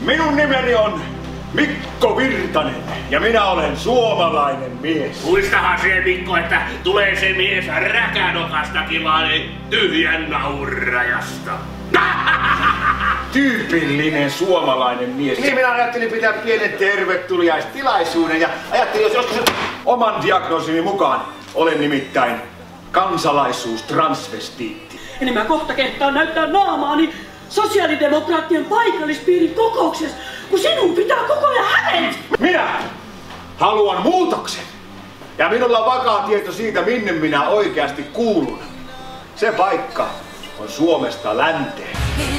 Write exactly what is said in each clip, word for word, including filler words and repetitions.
Minun nimeni on Mikko Virtanen ja minä olen suomalainen mies. Muistahan se, Mikko, että tulee se mies räkänokastakin vaan tyhjän naurajasta. Tyypillinen suomalainen mies. Niin minä ajattelin pitää pienen tervetuliaistilaisuuden ja ajattelin, jos joskus oman diagnoosini mukaan olen nimittäin kansalaisuustransvestiitti. Eli mä kohta kehtaan näyttää naamaani sosiaalidemokraattien paikallispiirin kokouksessa, kun sinun pitää koko ajan hävetä. Minä haluan muutoksen. Ja minulla on vakaa tieto siitä, minne minä oikeasti kuulun. Se paikka on Suomesta länteen.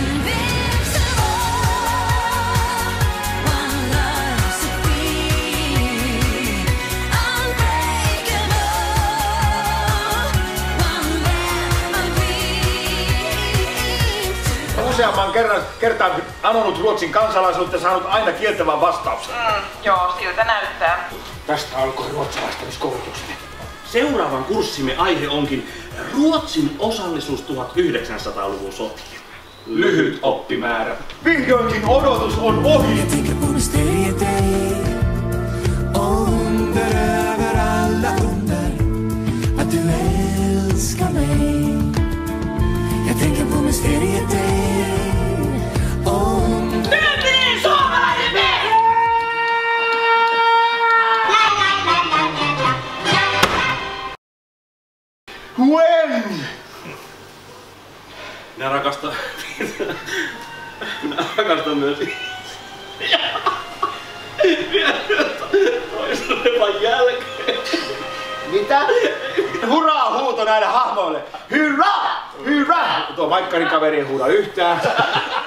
Useamman kerran, kertaan anonut Ruotsin kansalaisuutta ja saanut aina kieltävän vastauksen. Mm, joo, siltä näyttää. Tästä alkoi ruotsalaistamiskoulutukseni. Seuraavan kurssimme aihe onkin Ruotsin osallisuus tuhatyhdeksänsataaluvun sotiin. Lyhyt oppimäärä. Vihdoinkin odotus on ohi. When? Minä rakastan... Minä rakastan myös... Toisen jälkeen. Mitä? Hurraa huuto näille hahmoille! Hurraa! Hurraa! Tuo Maikkarin kaveri ei huuda yhtään.